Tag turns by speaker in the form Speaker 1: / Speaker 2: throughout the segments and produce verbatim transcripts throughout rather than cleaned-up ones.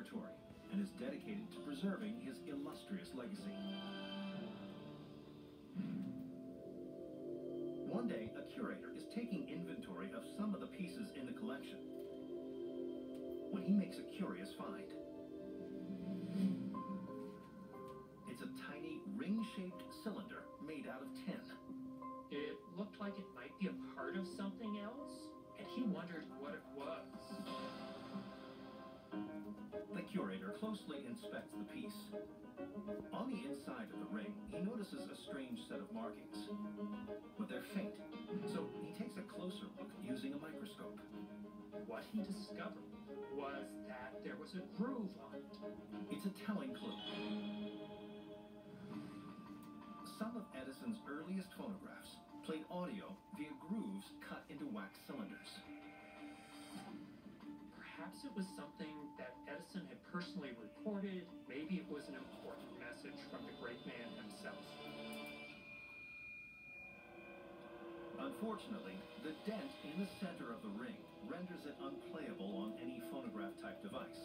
Speaker 1: laboratory and is dedicated to preserving his illustrious legacy. One day, a curator is taking inventory of some of the pieces in the collection when he makes a curious find. It's a tiny ring-shaped cylinder made out of tin.
Speaker 2: It looked like it might be a part of something else, and he wondered what it was.
Speaker 1: The curator closely inspects the piece. On the inside of the ring, he notices a strange set of markings, but they're faint, so he takes a closer look using a microscope.
Speaker 2: What he discovered was that there was a groove on it.
Speaker 1: It's a telling clue. Some of Edison's earliest phonographs played audio via grooves cut into wax cylinders.
Speaker 2: Perhaps it was something that Edison had personally recorded. Maybe it was an important message from the great man himself.
Speaker 1: Unfortunately, the dent in the center of the ring renders it unplayable on any phonograph-type device.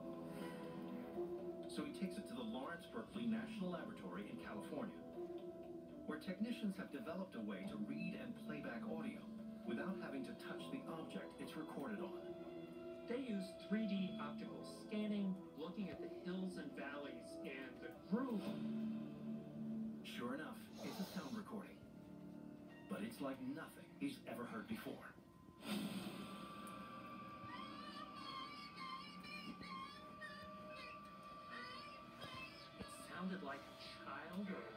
Speaker 1: So he takes it to the Lawrence Berkeley National Laboratory in California, where technicians have developed a way to read and play back audio without having to touch the object it's recorded on.
Speaker 2: They use three D optical scanning, looking at the hills and valleys, and the groove.
Speaker 1: Sure enough, it's a sound recording, but it's like nothing he's ever heard before.
Speaker 2: It sounded like a child or a